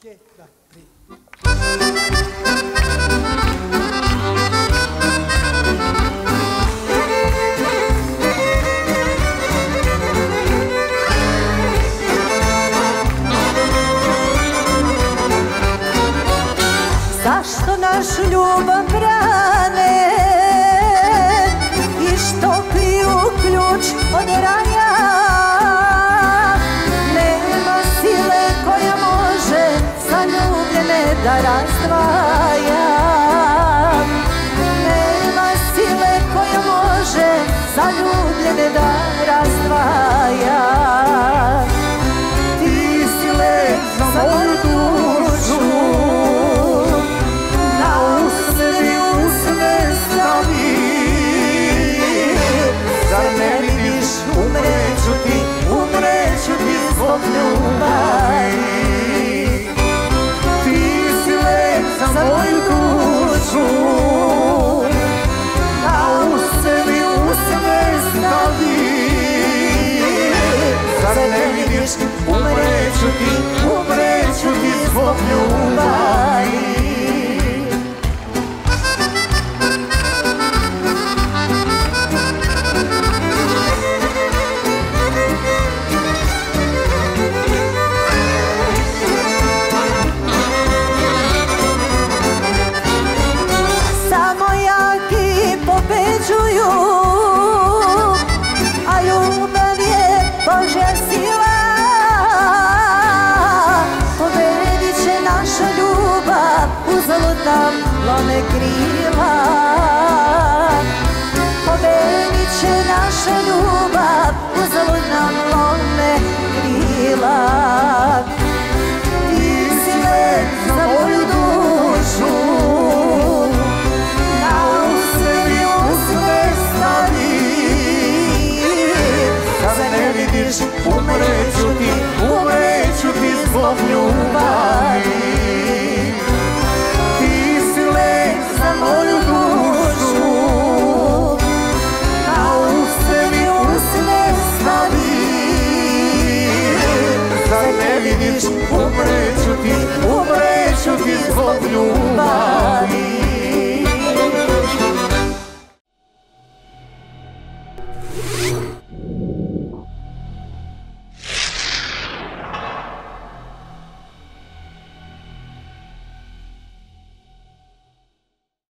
1, 2, 3. Zašto našu ljubav brane i što kriju ključ od raja? Nema sile koja može zaljubljene da razdvaja. Nema sile koja može zaljubljene da razdvaja. Ti si lek za moju dušu, zbog ljubavi. Ti si lek za moju dušu, a u sebi sve stavi. Zar ne vidiš, umreću ti zbog ljubavi. A ljubav je Božja sila, pobedit će naša ljubav, uzalud nam lome krila. Pobedit će naša ljubav, uzalud nam lome krila. Ti si lek za moju dušu, umreću ti zbog ljubavi. Ti si lek za moju dušu, a u sebi usne stavi. Zar ne vidiš, umreću ti zbog ljubavi.